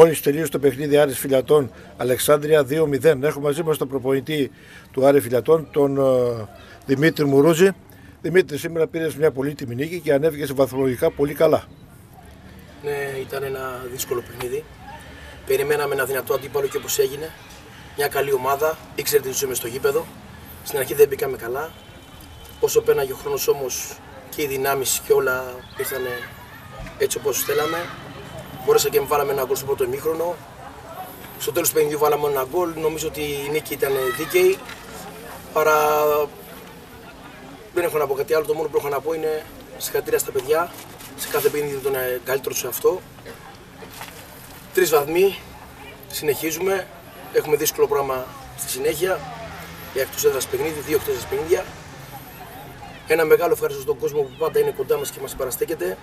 Μόλις τελείωσε το παιχνίδι Άρης Φυλατών Αλεξάνδρεια 2-0. Έχουμε μαζί μας τον προπονητή του Άρη Φυλατών, τον Δημήτρη Μουρούζη. Δημήτρη, σήμερα πήρες μια πολύτιμη νίκη και ανέβηκες βαθμολογικά πολύ καλά. Ναι, ήταν ένα δύσκολο παιχνίδι. Περιμέναμε ένα δυνατό αντίπαλο και όπως έγινε. Μια καλή ομάδα, ήξερε τι ζούμε στο γήπεδο. Στην αρχή δεν μπήκαμε καλά. Όσο πέρναγε ο χρόνος όμως και οι δυνάμεις και όλα ήρθαν έτσι όπως θέλαμε. Μπορέσα και βάλαμε ένα γκολ στο πρώτο ημίχρονο. Στο τέλος του παιχνιδιού βάλαμε ένα γκολ. Νομίζω ότι η νίκη ήταν δίκαιη. Παρά δεν έχω να πω κάτι άλλο. Το μόνο που έχω να πω είναι συγχαρητήρια στα παιδιά. Σε κάθε παιχνίδι τον καλύτερο σε αυτό. 3 βαθμοί. Συνεχίζουμε. Έχουμε δύσκολο πρόγραμμα στη συνέχεια. Για εκτός έδρας παιχνίδι, 2 εκτός έδρας παιχνίδια. Ένα μεγάλο ευχαριστώ στον κόσμο που πάντα είναι κοντά μας και μας παραστέκεται.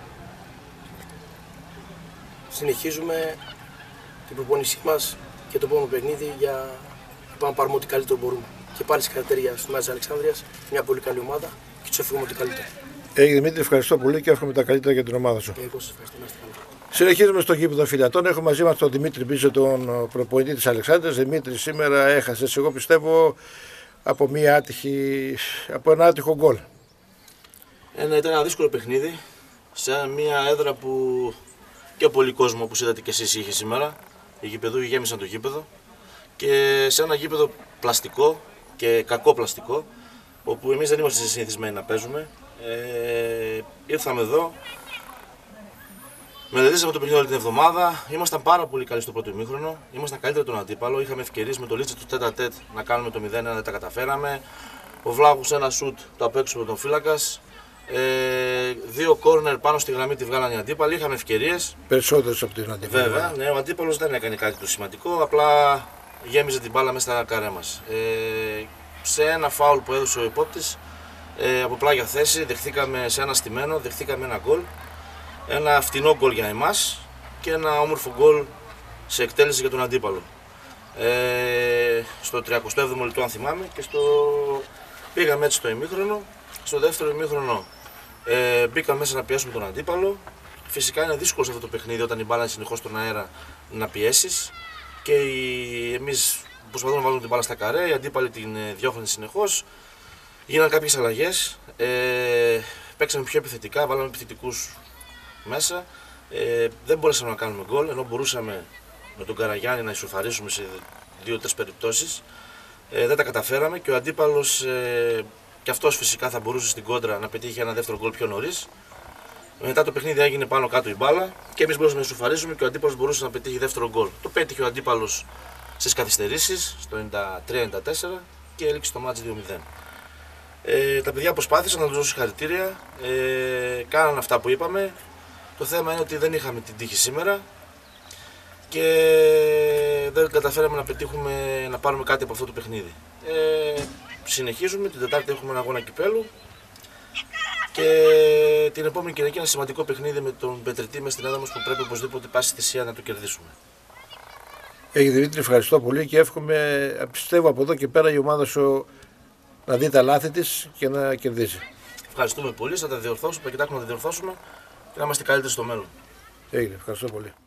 Συνεχίζουμε την προπόνησή μας και το επόμενο παιχνίδι για να πάρουμε ό,τι καλύτερο μπορούμε. Και πάλι συγχαρητήρια στο Άρη Αλεξάνδρειας, μια πολύ καλή ομάδα και τους εύχομαι ό,τι καλύτερο. Δημήτρη, ευχαριστώ πολύ και εύχομαι τα καλύτερα για την ομάδα σου. Και εγώ σας ευχαριστώ. Να είστε καλά. Συνεχίζουμε στο γήπεδο Φυλατών. Έχω μαζί μας τον Δημήτρη Μπίζο, τον προπονητή της Αλεξάνδρειας. Δημήτρη, σήμερα έχασες, εγώ πιστεύω, από ένα άτυχο γκολ. Ήταν ένα δύσκολο παιχνίδι σε μια έδρα που και πολύ κόσμο, όπως είδατε και εσείς, είχε σήμερα. Οι γηπεδούχοι γέμισαν το γήπεδο και σε ένα γήπεδο πλαστικό και κακό πλαστικό, όπου εμείς δεν είμαστε συνηθισμένοι να παίζουμε. Ήρθαμε εδώ, μελετήσαμε το παιχνίδι όλη την εβδομάδα. Ήμασταν πάρα πολύ καλοί στο πρώτο ημίχρονο. Ήμασταν καλύτεροι τον αντίπαλο. Είχαμε ευκαιρίες με το Λίτσα του τέτα-τέτ να κάνουμε το 0-1, δεν τα καταφέραμε. Ο Βλάχος ένα σουτ το απέξω με τον Φύλακας. 2 κόρνερ πάνω στη γραμμή τη βγάλανε οι αντίπαλοι. Είχαμε ευκαιρίες. Περισσότερες από την αντίπαλη. Βέβαια, ναι, ο αντίπαλος δεν έκανε κάτι το σημαντικό. Απλά γέμιζε την μπάλα μέσα στα καρέ μας. Σε ένα φάουλ που έδωσε ο υπόπτης, από πλάγια θέση, δεχθήκαμε σε ένα στημένο, δεχθήκαμε ένα γκολ. Ένα φτηνό γκολ για εμάς και ένα όμορφο γκολ σε εκτέλεση για τον αντίπαλο. Στο 37ο λεπτό, αν θυμάμαι, και πήγαμε έτσι στο ημίχρονο. Στο δεύτερο ημίχρονο μπήκαμε μέσα να πιέσουμε τον αντίπαλο. Φυσικά είναι δύσκολο σε αυτό το παιχνίδι, όταν η μπάλα είναι συνεχώς στον αέρα, να πιέσεις. Και εμείς προσπαθούμε να βάλουμε την μπάλα στα καρέ, οι αντίπαλοι την διώχνουν συνεχώς. Γίναν κάποιες αλλαγές, παίξαμε πιο επιθετικά, βάλαμε επιθετικούς μέσα. Δεν μπορέσαμε να κάνουμε γκολ, ενώ μπορούσαμε με τον Καραγιάννη να ισοφαρίσουμε σε 2-3 περιπτώσεις. Δεν τα καταφέραμε και ο αντίπαλος και αυτός φυσικά θα μπορούσε στην κόντρα να πετύχει ένα δεύτερο γκολ πιο νωρίς. Μετά το παιχνίδι έγινε πάνω κάτω η μπάλα και εμείς μπορούσαμε να ισοφαρίσουμε και ο αντίπαλος μπορούσε να πετύχει δεύτερο γκολ. Το πέτυχε ο αντίπαλος στις καθυστερήσεις, στο 93-94 και έληξε το μάτς 2-0. Τα παιδιά προσπάθησαν, να τους δώσω συγχαρητήρια, κάνανε αυτά που είπαμε. Το θέμα είναι ότι δεν είχαμε την τύχη σήμερα και δεν καταφέραμε να πετύχουμε να πάρουμε κάτι από αυτό το παιχνίδι. Συνεχίζουμε, την Τετάρτη έχουμε ένα αγώνα κυπέλου και την επόμενη Κυριακή ένα σημαντικό παιχνίδι με τον Πετρετή μες στην έδρα μας, που πρέπει οπωσδήποτε πάση θυσία να το κερδίσουμε. Δημήτρη, ευχαριστώ πολύ και εύχομαι, πιστεύω, από εδώ και πέρα η ομάδα σου να δει τα λάθη της και να κερδίσει. Ευχαριστούμε πολύ, θα τα διορθώσουμε, θα κοιτάξουμε να τα διορθώσουμε και να είμαστε καλύτεροι στο μέλλον. Ευχαριστώ πολύ.